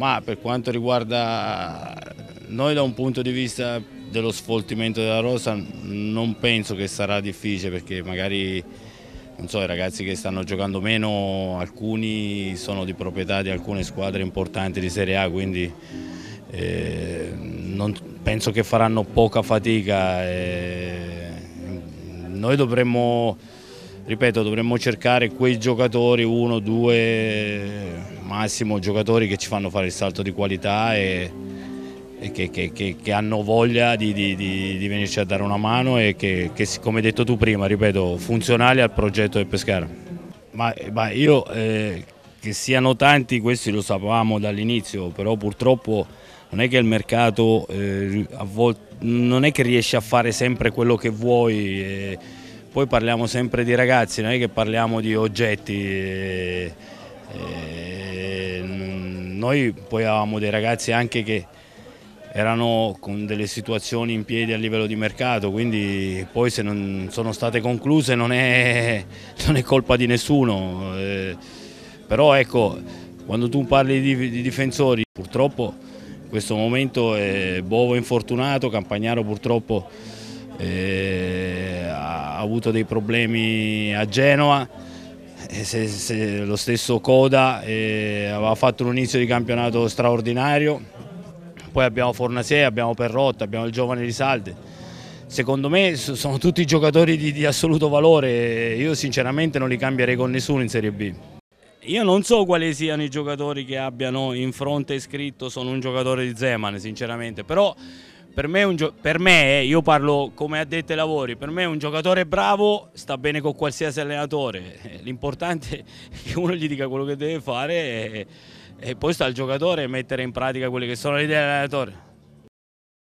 Ma per quanto riguarda noi, da un punto di vista dello sfoltimento della rosa, non penso che sarà difficile, perché magari, non so, i ragazzi che stanno giocando meno, alcuni sono di proprietà di alcune squadre importanti di Serie A, quindi penso che faranno poca fatica. Noi dovremmo, ripeto, dovremmo cercare quei giocatori, uno, due, massimo giocatori che ci fanno fare il salto di qualità e che hanno voglia di venirci a dare una mano e che, come hai detto tu prima, ripeto, funzionali al progetto del Pescara. Ma io, che siano tanti, questi lo sapevamo dall'inizio, però purtroppo non è che il mercato a volte non è che riesce a fare sempre quello che vuoi. Poi parliamo sempre di ragazzi, non è che parliamo di oggetti. Noi poi avevamo dei ragazzi anche che erano con delle situazioni in piedi a livello di mercato, quindi poi se non sono state concluse non è colpa di nessuno. Però ecco, quando tu parli di difensori, purtroppo in questo momento Bovo è infortunato, Campagnaro purtroppo ha avuto dei problemi a Genova, lo stesso Coda aveva fatto un inizio di campionato straordinario. Poi abbiamo Fornasè, abbiamo Perrotta, abbiamo il giovane Risalde. Secondo me sono tutti giocatori di assoluto valore, io sinceramente non li cambierei con nessuno in Serie B. Io non so quali siano i giocatori che abbiano in fronte scritto sono un giocatore di Zeman, sinceramente, però per me, io parlo come addetti ai lavori, per me un giocatore bravo sta bene con qualsiasi allenatore, l'importante è che uno gli dica quello che deve fare e poi sta al giocatore mettere in pratica quelle che sono le idee dell'allenatore.